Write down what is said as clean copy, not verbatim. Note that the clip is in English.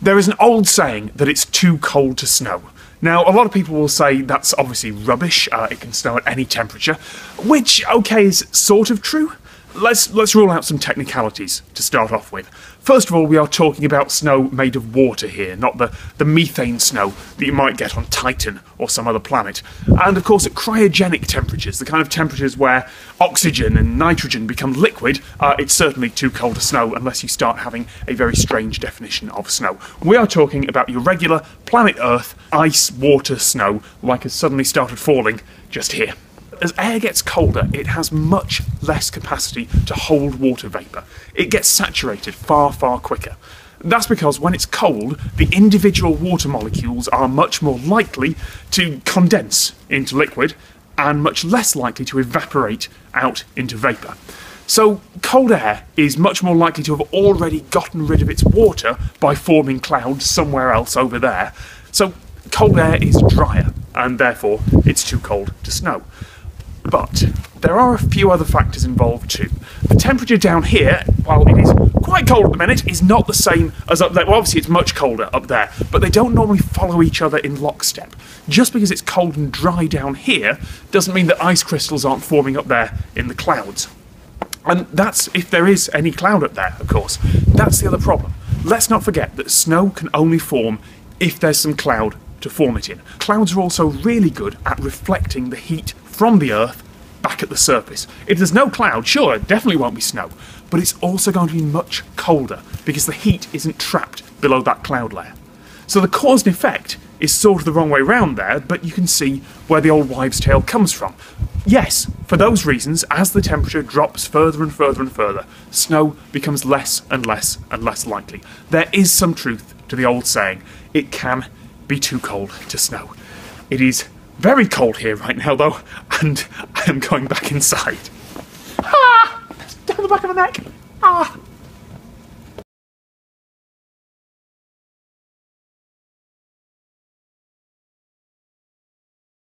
There is an old saying that it's too cold to snow. Now, a lot of people will say that's obviously rubbish, it can snow at any temperature, which, okay, is sort of true. Let's rule out some technicalities to start off with. First of all, we are talking about snow made of water here, not the methane snow that you might get on Titan or some other planet. And of course, at cryogenic temperatures, the kind of temperatures where oxygen and nitrogen become liquid, it's certainly too cold to snow unless you start having a very strange definition of snow. We are talking about your regular planet Earth ice, water, snow, like has suddenly started falling just here. As air gets colder, it has much less capacity to hold water vapour. It gets saturated far, far quicker. That's because when it's cold, the individual water molecules are much more likely to condense into liquid and much less likely to evaporate out into vapour. So cold air is much more likely to have already gotten rid of its water by forming clouds somewhere else over there. So cold air is drier, and therefore it's too cold to snow. But there are a few other factors involved too. The temperature down here, while it is quite cold at the minute, is not the same as up there. Well, obviously it's much colder up there, but they don't normally follow each other in lockstep. Just because it's cold and dry down here doesn't mean that ice crystals aren't forming up there in the clouds. And that's if there is any cloud up there, of course. That's the other problem. Let's not forget that snow can only form if there's some cloud to form it in. Clouds are also really good at reflecting the heat from the Earth back at the surface. If there's no cloud, sure, it definitely won't be snow, but it's also going to be much colder because the heat isn't trapped below that cloud layer. So the cause and effect is sort of the wrong way round there, but you can see where the old wives' tale comes from. Yes, for those reasons, as the temperature drops further and further and further, snow becomes less and less and less likely. There is some truth to the old saying, it can be too cold to snow. It is very cold here right now though, and I am going back inside. Ah! Down the back of the neck! Ah!